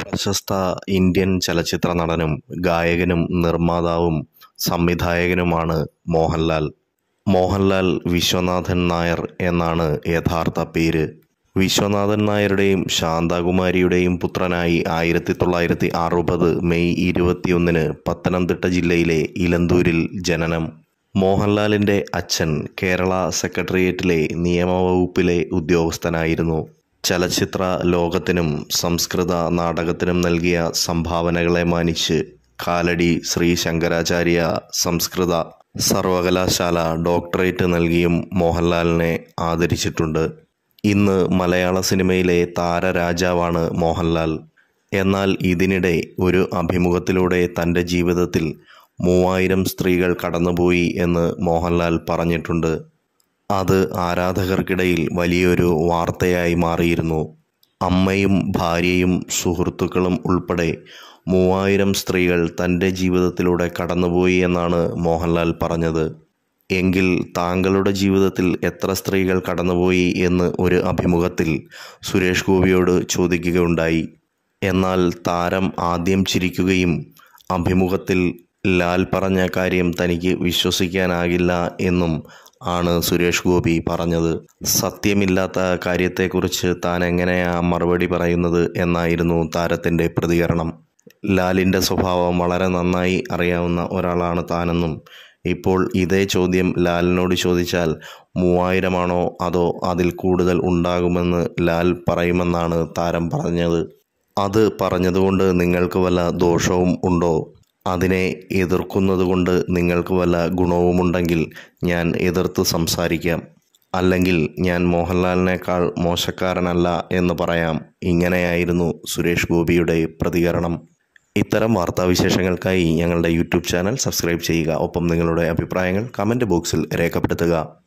പ്രശസ്ത ഇന്ത്യൻ ചലച്ചിത്ര നടനും ഗായകനും നിർമ്മാതാവും സംവിധായകനുമാണ് മോഹൻലാൽ. മോഹൻലാൽ വിശ്വനാഥൻ നായർ എന്നാണ് യഥാർത്ഥ പേര്. വിശ്വനാഥൻ നായരുടെയും ശാന്തകുമാരിയുടെയും പുത്രനായി 1960 മെയ് 21 പത്തനംതിട്ട ജില്ലയിലെ ഇലന്തൂരിൽ ജനനം. മോഹൻലാലിൻ്റെ അച്ഛൻ കേരള സെക്രട്ടേറിയറ്റിലെ നിയമവകുപ്പിലെ ഉദ്യോഗസ്ഥനായിരുന്നു. ചലച്ചിത്ര ലോകത്തിനും സംസ്കൃത നാടകത്തിനും നൽകിയ സംഭാവനകളെ മാനിച്ച് കാലടി ശ്രീ ശങ്കരാചാര്യ സംസ്കൃത സർവകലാശാല ഡോക്ടറേറ്റ് നൽകിയും മോഹൻലാലിനെ ആദരിച്ചിട്ടുണ്ട്. ഇന്ന് മലയാള സിനിമയിലെ താരരാജാവാണ് മോഹൻലാൽ. എന്നാൽ ഇതിനിടെ ഒരു അഭിമുഖത്തിലൂടെ തൻ്റെ ജീവിതത്തിൽ 3000 സ്ത്രീകൾ കടന്നുപോയി എന്ന് മോഹൻലാൽ പറഞ്ഞിട്ടുണ്ട്. അത് ആരാധകർക്കിടയിൽ വലിയൊരു വാർത്തയായി മാറിയിരുന്നു. അമ്മയും ഭാര്യയും സുഹൃത്തുക്കളും ഉൾപ്പെടെ 3000 സ്ത്രീകൾ തൻ്റെ ജീവിതത്തിലൂടെ കടന്നുപോയി എന്നാണ് മോഹൻലാൽ പറഞ്ഞത്. എങ്കിൽ താങ്കളുടെ ജീവിതത്തിൽ എത്ര സ്ത്രീകൾ കടന്നുപോയി എന്ന് ഒരു അഭിമുഖത്തിൽ സുരേഷ് ഗോപിയോട് ചോദിക്കുകയുണ്ടായി. എന്നാൽ താരം ആദ്യം ചിരിക്കുകയും അഭിമുഖത്തിൽ ലാൽ പറഞ്ഞ കാര്യം തനിക്ക് വിശ്വസിക്കാനാകില്ല എന്നും ആണ് സുരേഷ് ഗോപി പറഞ്ഞത്. സത്യമില്ലാത്ത കാര്യത്തെക്കുറിച്ച് താൻ എങ്ങനെയാ മറുപടി പറയുന്നത് എന്നായിരുന്നു താരത്തിൻ്റെ പ്രതികരണം. ലാലിൻ്റെ സ്വഭാവം വളരെ നന്നായി അറിയാവുന്ന ഒരാളാണ് താനെന്നും ഇപ്പോൾ ഇതേ ചോദ്യം ലാലിനോട് ചോദിച്ചാൽ 3000 ആണോ അതോ അതിൽ കൂടുതൽ ഉണ്ടാകുമെന്ന് ലാൽ പറയുമെന്നാണ് താരം പറഞ്ഞത്. അത് പറഞ്ഞതുകൊണ്ട് നിങ്ങൾക്ക് വല്ല ദോഷവും ഉണ്ടോ? അതിനെ എതിർക്കുന്നതുകൊണ്ട് നിങ്ങൾക്ക് വല്ല ഗുണവുമുണ്ടെങ്കിൽ ഞാൻ എതിർത്ത് സംസാരിക്കാം. അല്ലെങ്കിൽ ഞാൻ മോഹൻലാലിനേക്കാൾ മോശക്കാരനല്ല എന്ന് പറയാം. ഇങ്ങനെയായിരുന്നു സുരേഷ് ഗോപിയുടെ പ്രതികരണം. ഇത്തരം വാർത്താവിശേഷങ്ങൾക്കായി ഞങ്ങളുടെ യൂട്യൂബ് ചാനൽ സബ്സ്ക്രൈബ് ചെയ്യുക. ഒപ്പം നിങ്ങളുടെ അഭിപ്രായങ്ങൾ കമൻറ്റ് ബോക്സിൽ രേഖപ്പെടുത്തുക.